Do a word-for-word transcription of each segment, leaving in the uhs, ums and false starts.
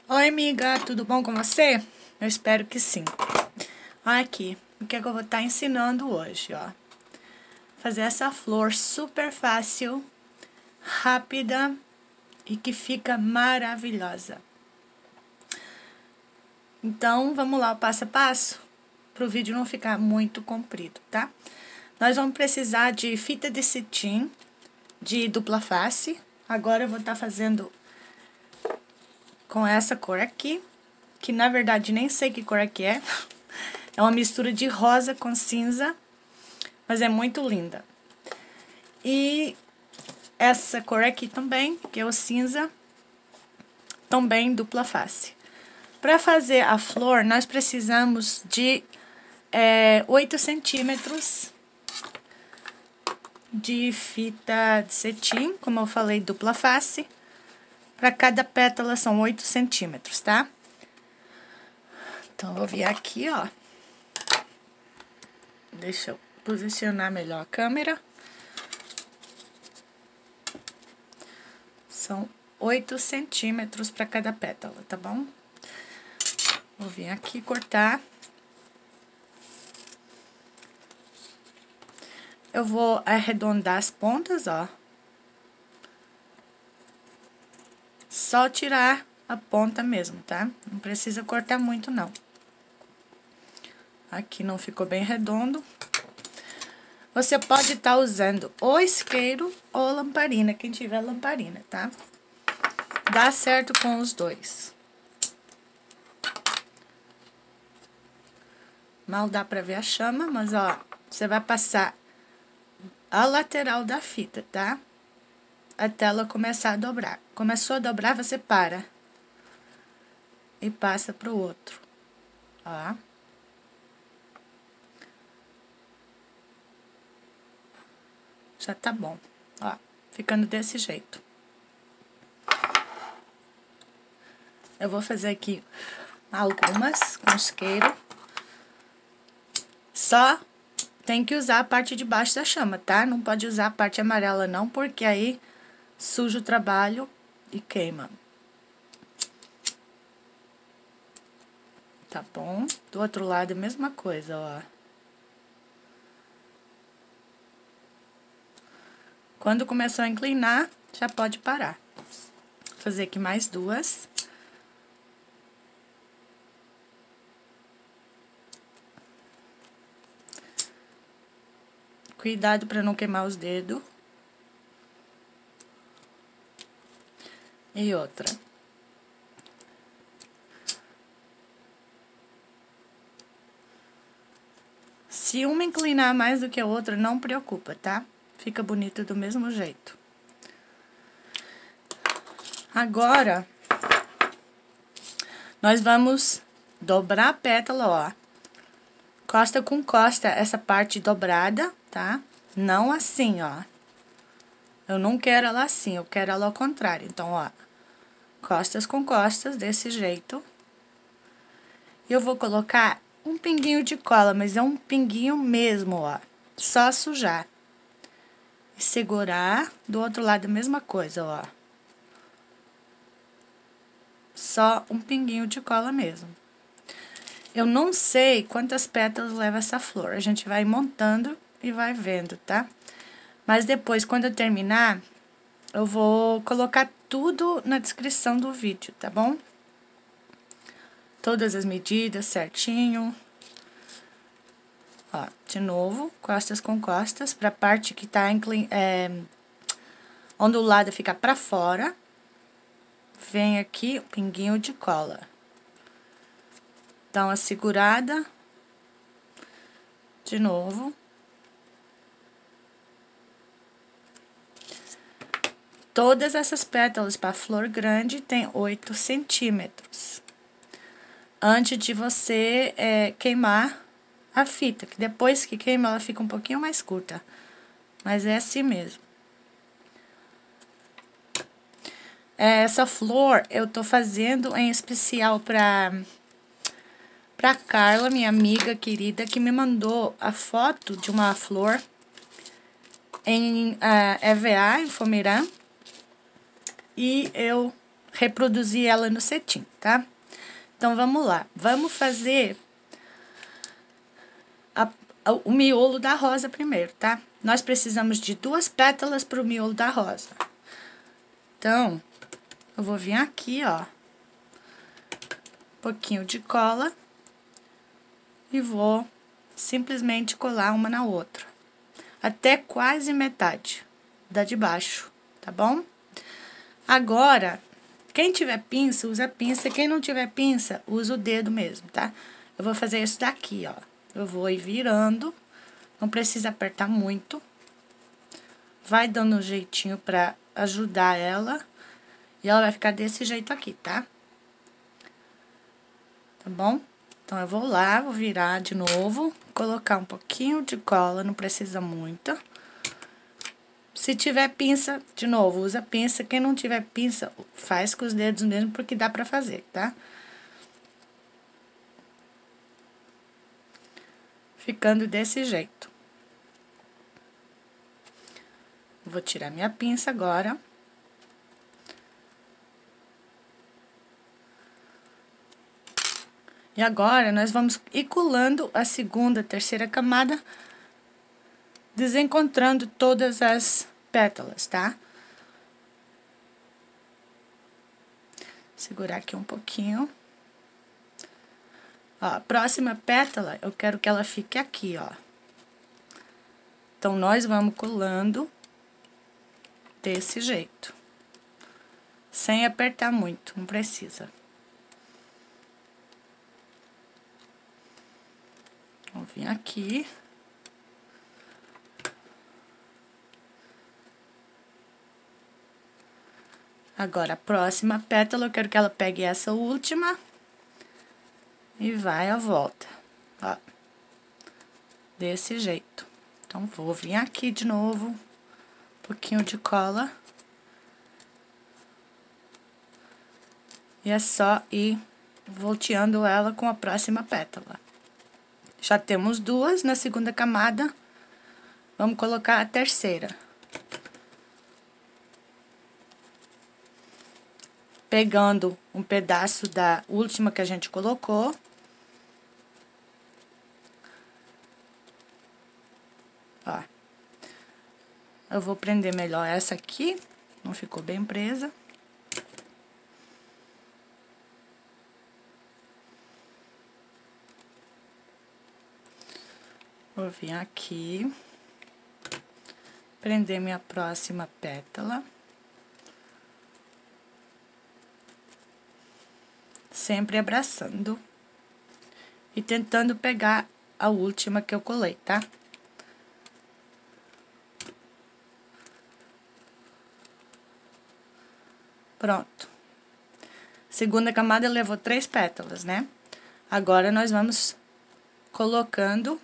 Oi, amiga, tudo bom com você? Eu espero que sim. Olha aqui, o que é que eu vou estar ensinando hoje, ó. Fazer essa flor super fácil, rápida e que fica maravilhosa. Então, vamos lá, o passo a passo, para o vídeo não ficar muito comprido, tá? Nós vamos precisar de fita de cetim, de dupla face. Agora eu vou estar fazendo com essa cor aqui, que na verdade nem sei que cor aqui é. É uma mistura de rosa com cinza, mas é muito linda. E essa cor aqui também, que é o cinza, também dupla face. Para fazer a flor, nós precisamos de é, oito centímetros de fita de cetim, como eu falei, dupla face. Para cada pétala são oito centímetros, tá? Então, eu vou vir aqui, ó. Deixa eu posicionar melhor a câmera. São oito centímetros para cada pétala, tá bom? Vou vir aqui cortar. Eu vou arredondar as pontas, ó. Só tirar a ponta mesmo, tá? Não precisa cortar muito, não. Aqui não ficou bem redondo. Você pode estar usando ou isqueiro ou lamparina, quem tiver lamparina, tá? Dá certo com os dois. Mal dá pra ver a chama, mas, ó, você vai passar a lateral da fita, tá? Até ela começar a dobrar. Começou a dobrar, você para. E passa pro outro, ó. Já tá bom, ó, ficando desse jeito. Eu vou fazer aqui algumas com isqueiro. Só tem que usar a parte de baixo da chama, tá? Não pode usar a parte amarela não, porque aí suja o trabalho e queima. Tá bom? Do outro lado a mesma coisa, ó. Quando começou a inclinar, já pode parar. Vou fazer aqui mais duas. Cuidado para não queimar os dedos. E outra. Se uma inclinar mais do que a outra, não preocupa, tá? Fica bonito do mesmo jeito. Agora, nós vamos dobrar a pétala, ó. Costa com costa, essa parte dobrada, tá? Não assim, ó. Eu não quero ela assim, eu quero ela ao contrário. Então, ó, costas com costas, desse jeito. E eu vou colocar um pinguinho de cola, mas é um pinguinho mesmo, ó. Só sujar. E segurar, do outro lado a mesma coisa, ó. Só um pinguinho de cola mesmo. Eu não sei quantas pétalas leva essa flor. A gente vai montando e vai vendo, tá? Mas depois, quando eu terminar, eu vou colocar tudo na descrição do vídeo, tá bom? Todas as medidas certinho. Ó, de novo, costas com costas, pra parte que tá é, ondulada ficar pra fora. Vem aqui o pinguinho de cola. Dá uma segurada. De novo. Todas essas pétalas para flor grande tem oito centímetros. Antes de você é, queimar a fita, que depois que queima ela fica um pouquinho mais curta. Mas é assim mesmo. Essa flor eu tô fazendo em especial para para Carla, minha amiga querida, que me mandou a foto de uma flor em uh, E V A, em Fomeran. E eu reproduzir ela no cetim, tá? Então, vamos lá. Vamos fazer a, a, o miolo da rosa primeiro, tá? Nós precisamos de duas pétalas para o miolo da rosa. Então, eu vou vir aqui, ó, um pouquinho de cola e vou simplesmente colar uma na outra, até quase metade da de baixo, tá bom? Agora, quem tiver pinça, usa pinça, quem não tiver pinça, usa o dedo mesmo, tá? Eu vou fazer isso daqui, ó, eu vou ir virando, não precisa apertar muito, vai dando um jeitinho pra ajudar ela, e ela vai ficar desse jeito aqui, tá? Tá bom? Então, eu vou lá, vou virar de novo, colocar um pouquinho de cola, não precisa muito. Se tiver pinça, de novo, usa pinça. Quem não tiver pinça, faz com os dedos mesmo, porque dá pra fazer, tá? Ficando desse jeito. Vou tirar minha pinça agora. E agora, nós vamos ir colando a segunda, terceira camada, desencontrando todas as pétalas, tá? Segurar aqui um pouquinho. Ó, a próxima pétala, eu quero que ela fique aqui, ó. Então, nós vamos colando desse jeito. Sem apertar muito, não precisa. Vou vir aqui. Agora, a próxima pétala, eu quero que ela pegue essa última e vai à volta, ó. Desse jeito. Então, vou vir aqui de novo, um pouquinho de cola. E é só ir volteando ela com a próxima pétala. Já temos duas na segunda camada, vamos colocar a terceira. Pegando um pedaço da última que a gente colocou. Ó. Eu vou prender melhor essa aqui, não ficou bem presa. Vou vir aqui, prender minha próxima pétala. Sempre abraçando e tentando pegar a última que eu colei, tá? Pronto. Segunda camada levou três pétalas, né? Agora, nós vamos colocando,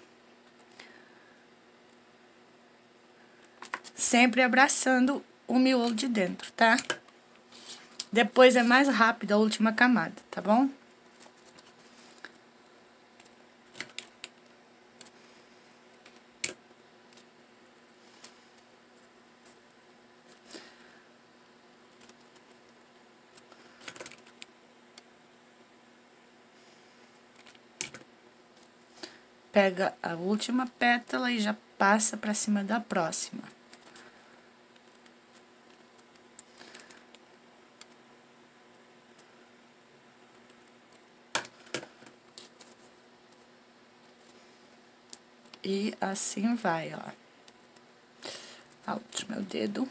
sempre abraçando o miolo de dentro, tá? Depois é mais rápido a última camada, tá bom? Pega a última pétala e já passa pra cima da próxima. E assim vai, ó. Out, meu dedo.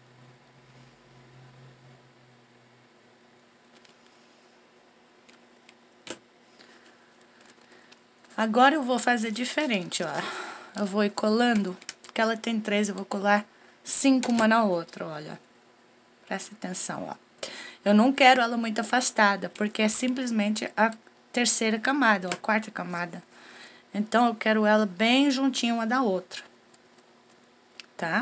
Agora, eu vou fazer diferente, ó. Eu vou ir colando, porque ela tem três, eu vou colar cinco uma na outra, olha. Presta atenção, ó. Eu não quero ela muito afastada, porque é simplesmente a terceira camada, ou a quarta camada. Então, eu quero ela bem juntinha uma da outra, tá?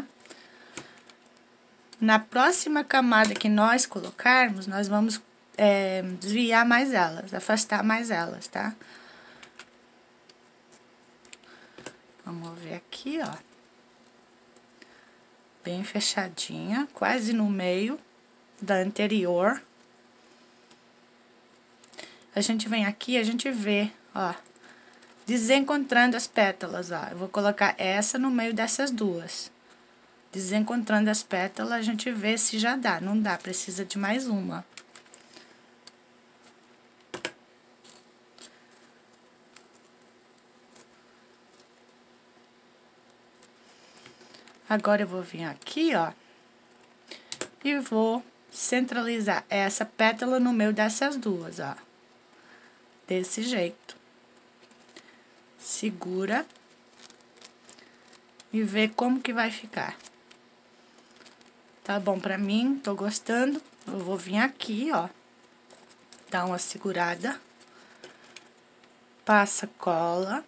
Na próxima camada que nós colocarmos, nós vamos é, desviar mais elas, afastar mais elas, tá? Vamos ver aqui, ó. Bem fechadinha, quase no meio da anterior. a gente vem aqui, a gente vê, ó, desencontrando as pétalas, ó. Eu vou colocar essa no meio dessas duas. Desencontrando as pétalas, a gente vê se já dá. Não dá, precisa de mais uma. Agora, eu vou vir aqui, ó, e vou centralizar essa pétala no meio dessas duas, ó. Desse jeito. Segura. E vê como que vai ficar. Tá bom pra mim, tô gostando. Eu vou vir aqui, ó. Dar uma segurada. Passa cola.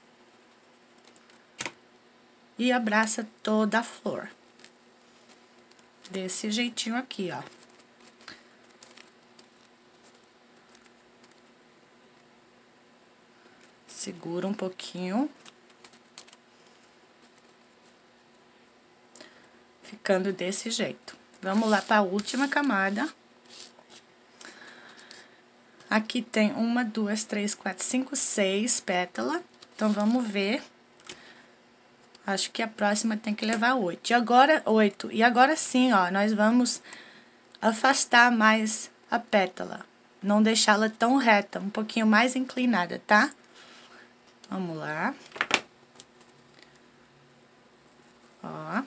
E abraça toda a flor. Desse jeitinho aqui, ó. Segura um pouquinho. Ficando desse jeito. Vamos lá para a última camada. Aqui tem uma, duas, três, quatro, cinco, seis pétalas. Então, vamos ver. Acho que a próxima tem que levar oito. E agora, oito. E agora sim, ó, nós vamos afastar mais a pétala. Não deixá-la tão reta, um pouquinho mais inclinada, tá? Vamos lá. Ó.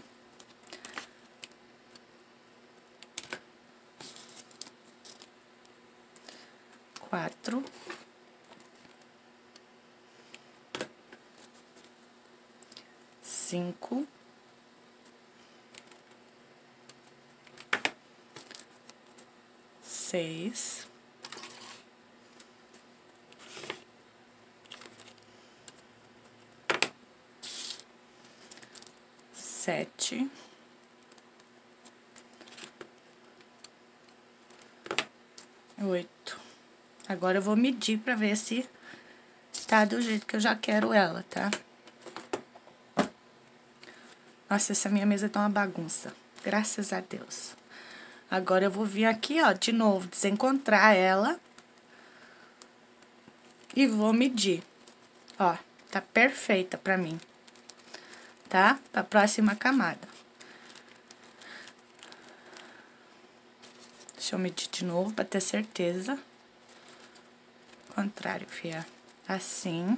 Quatro. Cinco. Seis. Sete. Oito. Agora, eu vou medir pra ver se tá do jeito que eu já quero ela, tá? Nossa, essa minha mesa tá uma bagunça. Graças a Deus. Agora, eu vou vir aqui, ó, de novo, desencontrar ela. E vou medir. Ó, tá perfeita pra mim. Tá? Pra próxima camada. Deixa eu medir de novo pra ter certeza. Contrário, fia. Assim.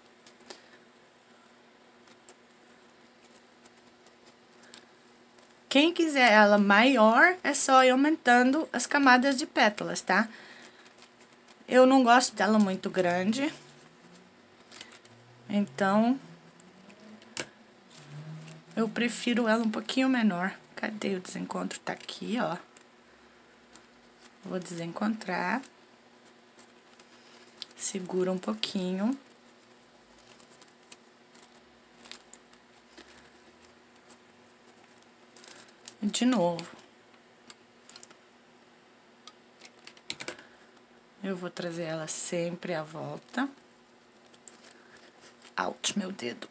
Quem quiser ela maior, é só ir aumentando as camadas de pétalas, tá? Eu não gosto dela muito grande. Então, eu prefiro ela um pouquinho menor. Cadê o desencontro? Tá aqui, ó. Vou desencontrar. Segura um pouquinho. De novo. Eu vou trazer ela sempre à volta. Ouch, meu dedo.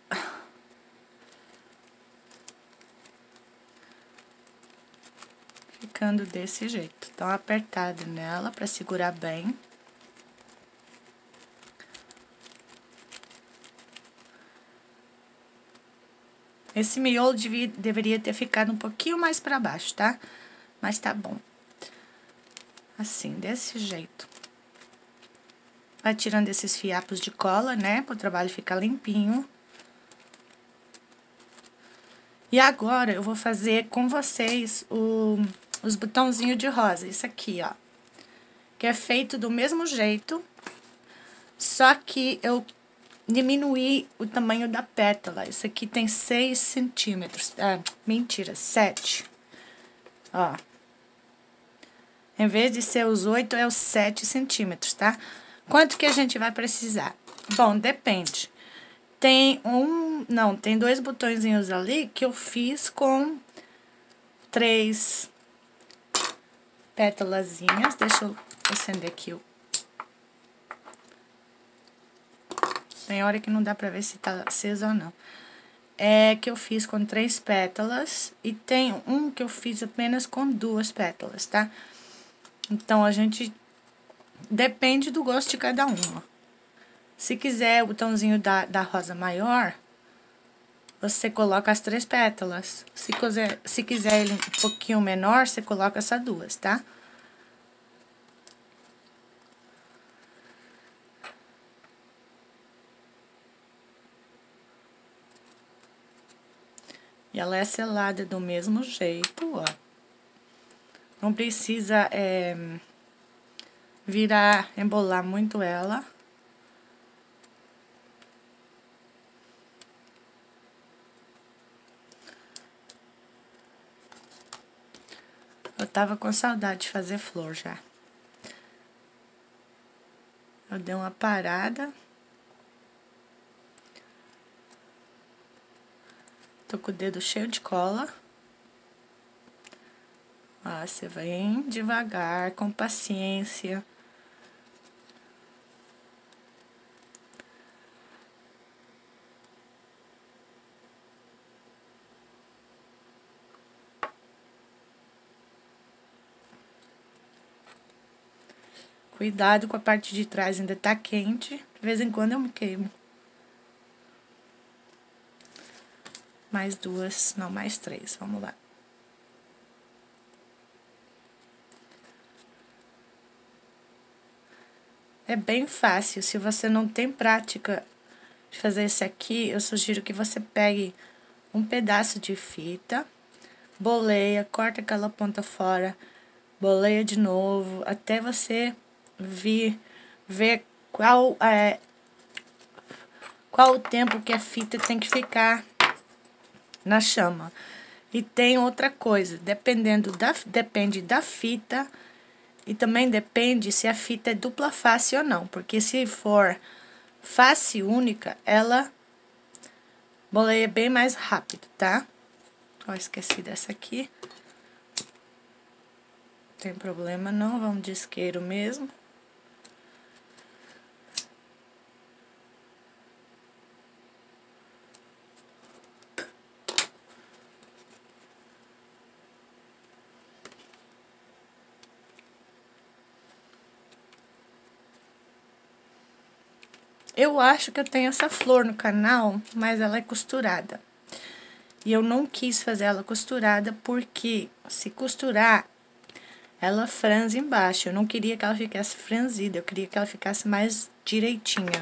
Ficando desse jeito. Dá uma apertada nela pra segurar bem. Esse miolo devia, deveria ter ficado um pouquinho mais pra baixo, tá? Mas tá bom. Assim, desse jeito. Vai tirando esses fiapos de cola, né? Para o trabalho ficar limpinho. E agora, eu vou fazer com vocês o, os botãozinhos de rosa. Isso aqui, ó. Que é feito do mesmo jeito. Só que eu diminuí o tamanho da pétala. Isso aqui tem seis centímetros. Ah, mentira, sete. Ó. Em vez de ser os oito, é os sete centímetros, tá? Quanto que a gente vai precisar? Bom, depende. Tem um... Não, tem dois botõezinhos ali que eu fiz com três pétalazinhas. Deixa eu acender aqui o... Tem hora que não dá pra ver se tá aceso ou não. É que eu fiz com três pétalas e tem um que eu fiz apenas com duas pétalas, tá? Então, a gente depende do gosto de cada um, ó. Se quiser o botãozinho da, da rosa maior, você coloca as três pétalas. Se quiser, se quiser ele um pouquinho menor, você coloca essas duas, tá? E ela é selada do mesmo jeito, ó. Não precisa é, virar, embolar muito ela. Eu tava com saudade de fazer flor já. Eu dei uma parada. Tô com o dedo cheio de cola. Ó, você vem devagar, com paciência. Cuidado com a parte de trás, ainda tá quente. De vez em quando eu me queimo. Mais duas, não, mais três, vamos lá. É bem fácil, se você não tem prática de fazer esse aqui, eu sugiro que você pegue um pedaço de fita, boleia, corta aquela ponta fora, boleia de novo, até você vir, ver qual é, qual o tempo que a fita tem que ficar na chama. E tem outra coisa, dependendo da, depende da fita, e também depende se a fita é dupla face ou não, porque se for face única, ela boleia bem mais rápido, tá? Ó, esqueci dessa aqui. Não tem problema não, vamos de isqueiro mesmo. Eu acho que eu tenho essa flor no canal, mas ela é costurada. E eu não quis fazer ela costurada porque se costurar, ela franze embaixo. Eu não queria que ela ficasse franzida, eu queria que ela ficasse mais direitinha.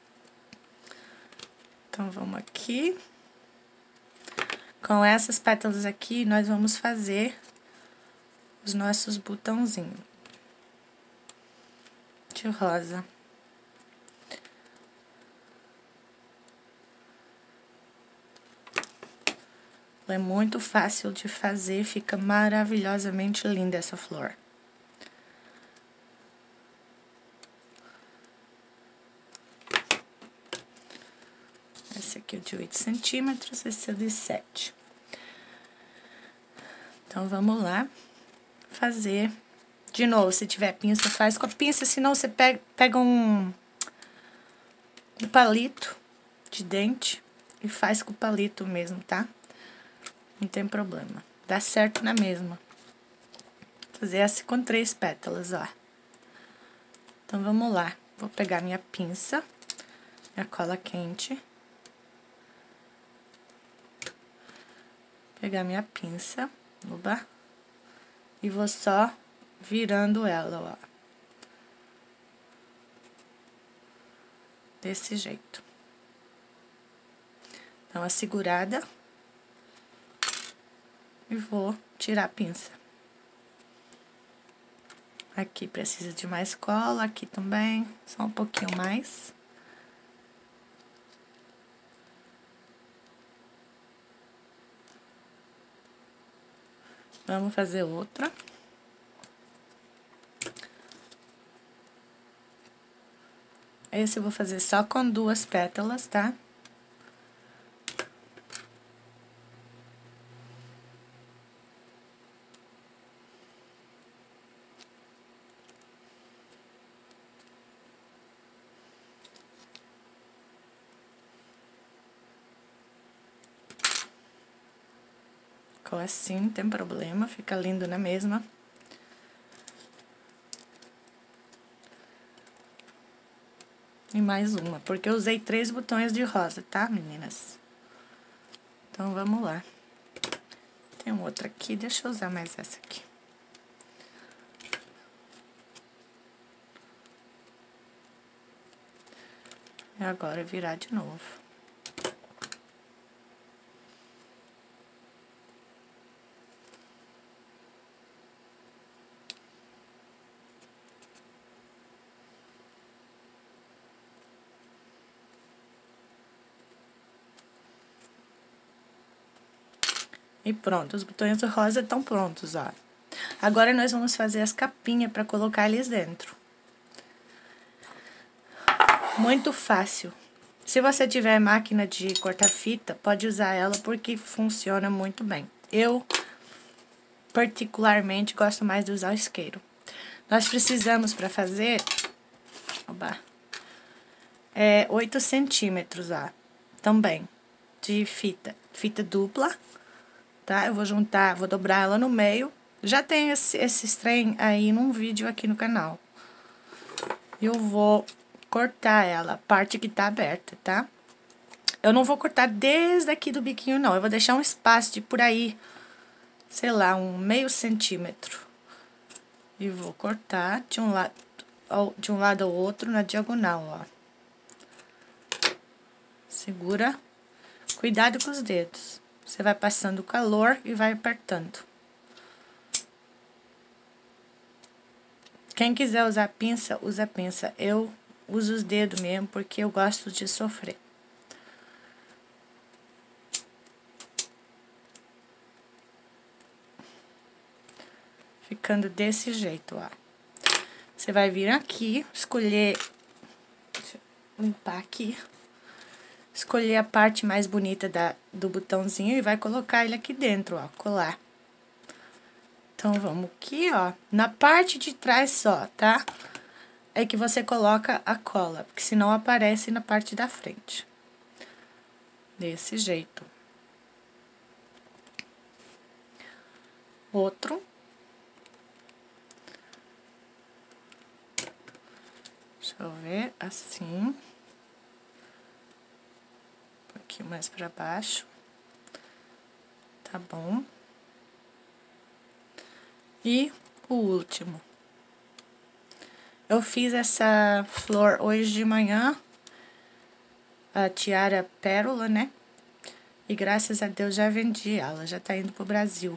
Então, vamos aqui. Com essas pétalas aqui, nós vamos fazer os nossos botãozinhos de rosa. É muito fácil de fazer, fica maravilhosamente linda essa flor. Esse aqui é o de oito centímetros, esse é o de sete. Então, vamos lá fazer. De novo, se tiver pinça, faz com a pinça, senão você pega, pega um, um palito de dente e faz com o palito mesmo, tá? Não tem problema. Dá certo na mesma. Vou fazer essa com três pétalas, ó. Então, vamos lá. Vou pegar minha pinça, minha cola quente. Pegar minha pinça, oba, e vou só virando ela, ó. Desse jeito. Então, a segurada. E vou tirar a pinça. Aqui precisa de mais cola, aqui também, só um pouquinho mais. Vamos fazer outra. Esse eu vou fazer só com duas pétalas, tá? Ficou assim, não tem problema, fica lindo na mesma. E mais uma, porque eu usei três botões de rosa, tá, meninas? Então, vamos lá. Tem um outro aqui, deixa eu usar mais essa aqui. E agora, virar de novo. E pronto, os botões do rosa estão prontos, ó. Agora, nós vamos fazer as capinhas para colocar eles dentro. Muito fácil. Se você tiver máquina de cortar fita, pode usar ela porque funciona muito bem. Eu, particularmente, gosto mais de usar o isqueiro. Nós precisamos, para fazer, oba, é, oito centímetros, ó, também, de fita. Fita dupla, tá? Eu vou juntar, vou dobrar ela no meio. Já tem esse, esse trem aí num vídeo aqui no canal. Eu vou cortar ela, a parte que tá aberta, tá? Eu não vou cortar desde aqui do biquinho, não. Eu vou deixar um espaço de por aí, sei lá, um meio centímetro. E vou cortar de um lado, de um lado ao outro na diagonal, ó. Segura. Cuidado com os dedos. Você vai passando o calor e vai apertando. Quem quiser usar pinça, usa pinça. Eu uso os dedos mesmo, porque eu gosto de sofrer. Ficando desse jeito, ó. Você vai vir aqui, escolher... Deixa eu limpar aqui. Escolher a parte mais bonita da, do botãozinho e vai colocar ele aqui dentro, ó, colar. Então, vamos aqui, ó, na parte de trás só, tá? É que você coloca a cola, porque senão aparece na parte da frente. Desse jeito. Outro. Deixa eu ver, assim. Um pouquinho mais pra baixo. Tá bom. E o último. Eu fiz essa flor hoje de manhã, a tiara pérola, né? E graças a Deus já vendi ela, já tá indo pro Brasil.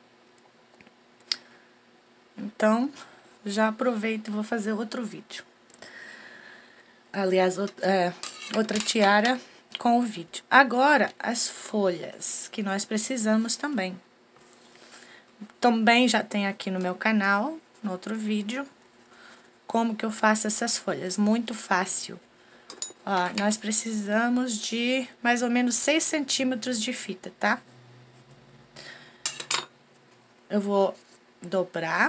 Então, já aproveito e vou fazer outro vídeo. Aliás, é, outra tiara com o vídeo. Agora, as folhas que nós precisamos também. Também já tem aqui no meu canal, no outro vídeo, como que eu faço essas folhas. Muito fácil. Ó, nós precisamos de mais ou menos seis centímetros de fita, tá? Eu vou dobrar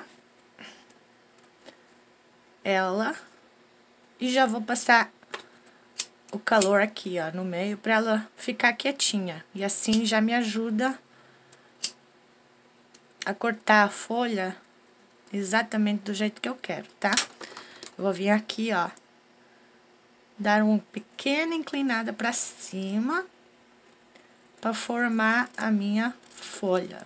ela e já vou passar o calor aqui, ó, no meio, pra ela ficar quietinha. E assim já me ajuda a cortar a folha exatamente do jeito que eu quero, tá? Eu vou vir aqui, ó, dar uma pequena inclinada pra cima pra formar a minha folha.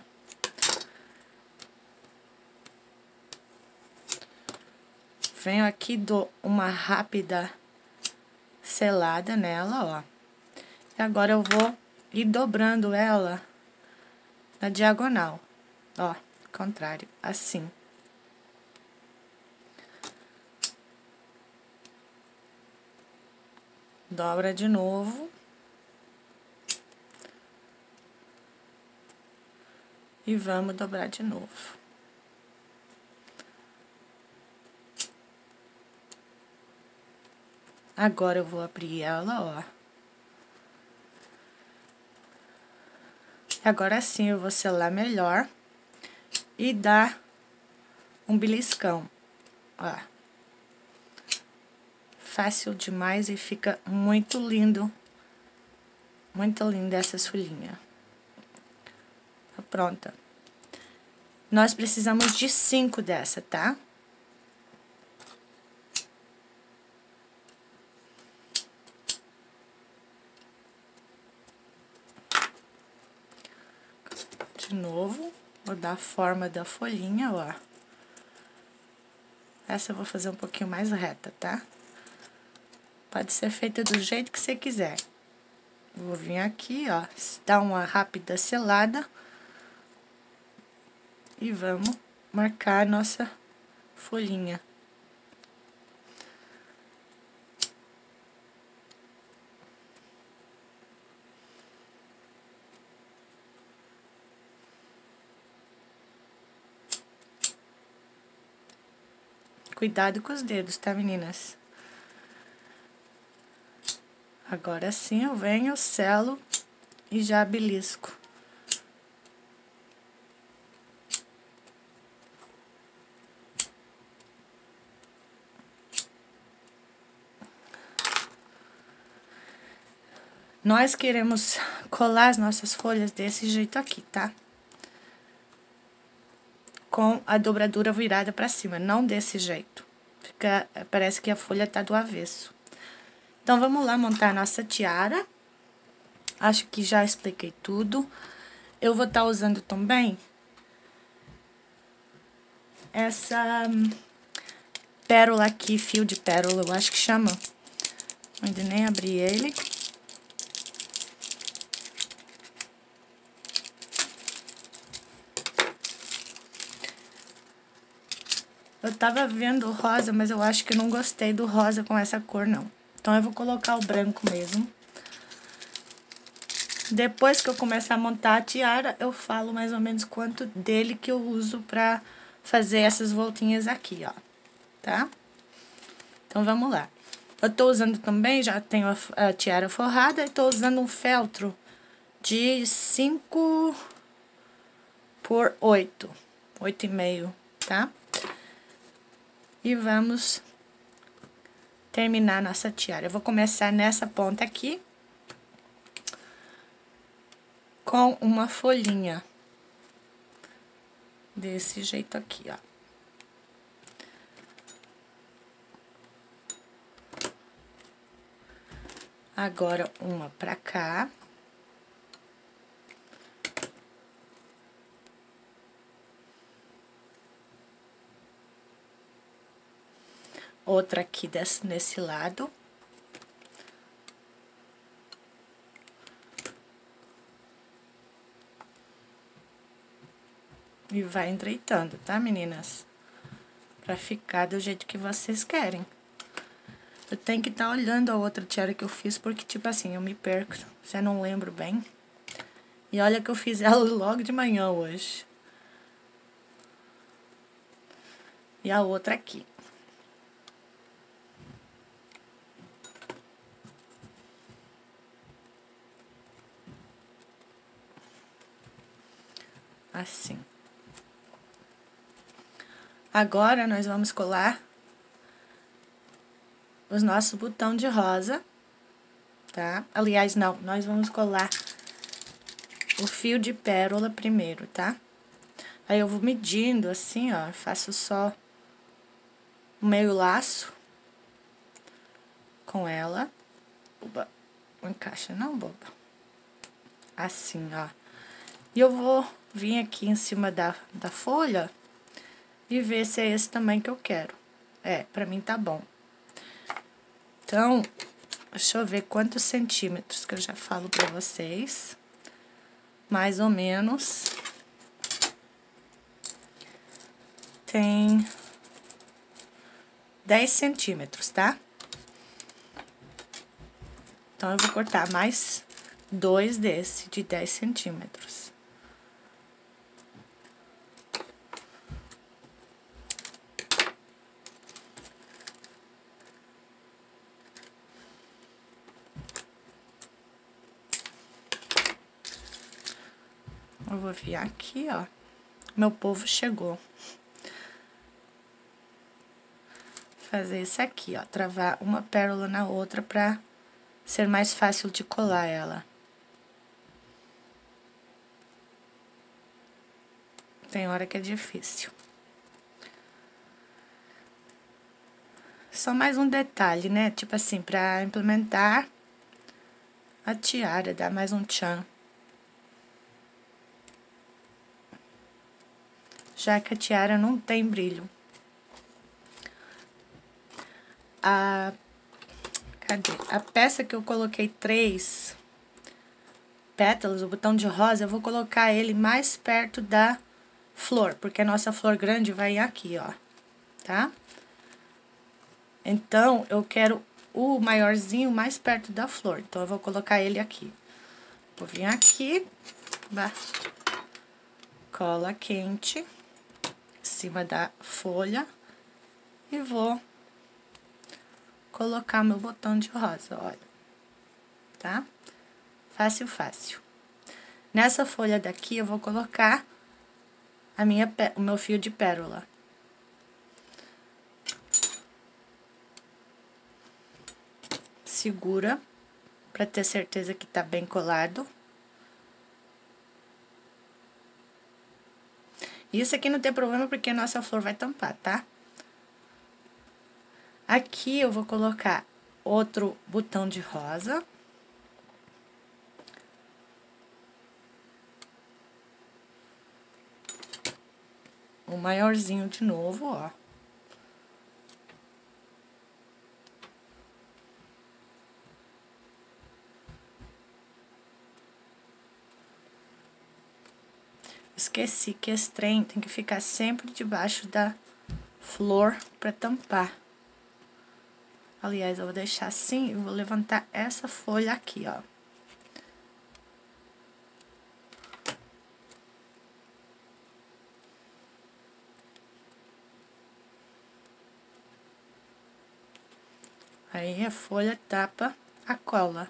Venho aqui, dou uma rápida selada nela, ó. E agora eu vou ir dobrando ela na diagonal, ó, contrário, assim. Dobra de novo. E vamos dobrar de novo. Agora, eu vou abrir ela, ó. Agora sim, eu vou selar melhor e dar um beliscão, ó. Fácil demais e fica muito lindo. Muito linda essas folhinhas. Tá pronta. Nós precisamos de cinco dessa, tá? de novo, vou dar a forma da folhinha, ó. Essa eu vou fazer um pouquinho mais reta, tá? Pode ser feita do jeito que você quiser. Vou vir aqui, ó, dar uma rápida selada. E vamos marcar a nossa folhinha. Cuidado com os dedos, tá, meninas? Agora sim eu venho, selo e já belisco. Nós queremos colar as nossas folhas desse jeito aqui, tá? Com a dobradura virada pra cima, não desse jeito. Fica, parece que a folha tá do avesso. Então, vamos lá montar a nossa tiara. Acho que já expliquei tudo. Eu vou estar usando também essa pérola aqui, fio de pérola, eu acho que chama. Ainda nem abri ele. Eu tava vendo o rosa, mas eu acho que eu não gostei do rosa com essa cor, não. Então, eu vou colocar o branco mesmo. Depois que eu começar a montar a tiara, eu falo mais ou menos quanto dele que eu uso pra fazer essas voltinhas aqui, ó. Tá? Então, vamos lá. Eu tô usando também, já tenho a, a tiara forrada, e tô usando um feltro de cinco por oito, oito e meio, tá? E vamos terminar nossa tiara. Eu vou começar nessa ponta aqui, com uma folhinha. Desse jeito aqui, ó. Agora, uma pra cá. Outra aqui desse, nesse lado. E vai endireitando, tá, meninas? Pra ficar do jeito que vocês querem. Eu tenho que estar tá olhando a outra tiara que eu fiz, porque, tipo assim, eu me perco, já não lembro bem. E olha que eu fiz ela logo de manhã hoje. E a outra aqui. Assim. Agora, nós vamos colar os nossos botões de rosa, tá? Aliás, não, nós vamos colar o fio de pérola primeiro, tá? Aí, eu vou medindo assim, ó, faço só o meio laço com ela. Oba, não encaixa não, boba. Assim, ó. E eu vou vir aqui em cima da, da folha e ver se é esse tamanho que eu quero. É, pra mim tá bom. Então, deixa eu ver quantos centímetros que eu já falo pra vocês. Mais ou menos. Tem dez centímetros, tá? Então, eu vou cortar mais dois desse, de dez centímetros. Eu vou vir aqui, ó. Meu povo chegou. Fazer isso aqui, ó. Travar uma pérola na outra pra ser mais fácil de colar ela. Tem hora que é difícil. Só mais um detalhe, né? Tipo assim, pra implementar a tiara, dar mais um tchan. já que a tiara não tem brilho. A, cadê? A peça que eu coloquei três pétalas, o botão de rosa, eu vou colocar ele mais perto da flor, porque a nossa flor grande vai aqui, ó, tá? Então, eu quero o maiorzinho mais perto da flor, então eu vou colocar ele aqui. Vou vir aqui, cola quente, em cima da folha, e vou colocar meu botão de rosa, olha, tá? Fácil, fácil. Nessa folha daqui, eu vou colocar a minha, o meu fio de pérola. Segura, pra ter certeza que tá bem colado. Isso aqui não tem problema, porque a nossa flor vai tampar, tá? Aqui eu vou colocar outro botão de rosa. O maiorzinho de novo, ó. Esqueci que esse trem tem que ficar sempre debaixo da flor pra tampar. Aliás, eu vou deixar assim e vou levantar essa folha aqui, ó. Aí, a folha tapa a cola.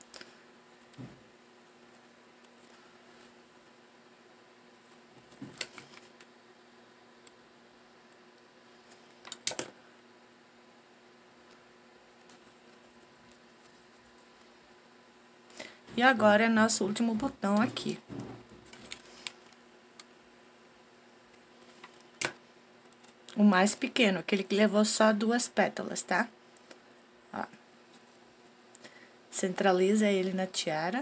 E agora é nosso último botão aqui. O mais pequeno, aquele que levou só duas pétalas, tá? Ó. Centraliza ele na tiara.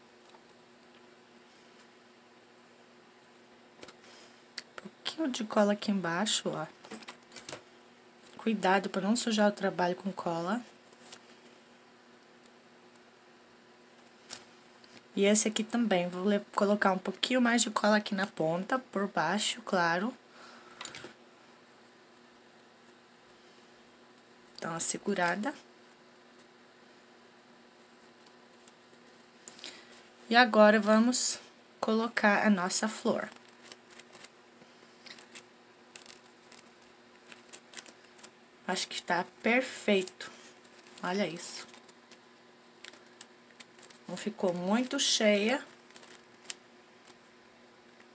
Um pouquinho de cola aqui embaixo, ó. Cuidado para não sujar o trabalho com cola. E esse aqui também, vou colocar um pouquinho mais de cola aqui na ponta, por baixo, claro. Dá uma segurada. E agora, vamos colocar a nossa flor. Acho que tá perfeito. Olha isso. Não ficou muito cheia.